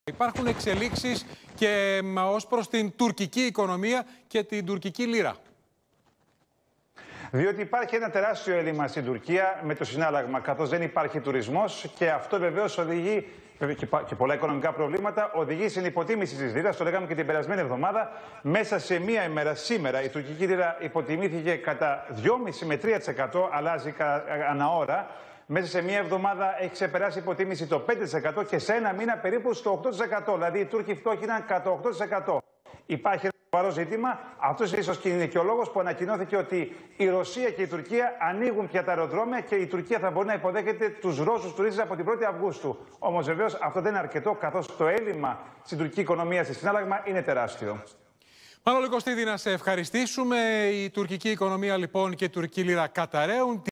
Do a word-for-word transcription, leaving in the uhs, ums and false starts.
Υπάρχουν εξελίξεις και ως προς την τουρκική οικονομία και την τουρκική λίρα. Διότι υπάρχει ένα τεράστιο έλλειμμα στην Τουρκία με το συνάλλαγμα, καθώς δεν υπάρχει τουρισμός και αυτό βεβαίως οδηγεί και πολλά οικονομικά προβλήματα, οδηγεί στην υποτίμηση της λίρας. Το λέγαμε και την περασμένη εβδομάδα. Μέσα σε μία ημέρα, σήμερα, η τουρκική λίρα υποτιμήθηκε κατά δυόμισι με τρία τοις εκατό, αλλάζει ανά ώρα. Μέσα σε μία εβδομάδα έχει ξεπεράσει υποτίμηση το πέντε τοις εκατό και σε ένα μήνα περίπου στο οκτώ τοις εκατό. Δηλαδή οι Τούρκοι φτώχυναν κατά οκτώ τοις εκατό. Υπάρχει ένα σοβαρό ζήτημα. Αυτό ίσως και είναι και ο λόγος που ανακοινώθηκε ότι η Ρωσία και η Τουρκία ανοίγουν πια τα αεροδρόμια και η Τουρκία θα μπορεί να υποδέχεται τους Ρώσους τουρίστες από την πρώτη Αυγούστου. Όμως βεβαίως αυτό δεν είναι αρκετό, καθώς το έλλειμμα στην τουρκική οικονομία, στη συνάλλαγμα, είναι τεράστιο. Μανώλη Κωστίδη, να σε ευχαριστήσουμε. Η τουρκική οικονομία λοιπόν και η τουρκική λίρα καταραίουν.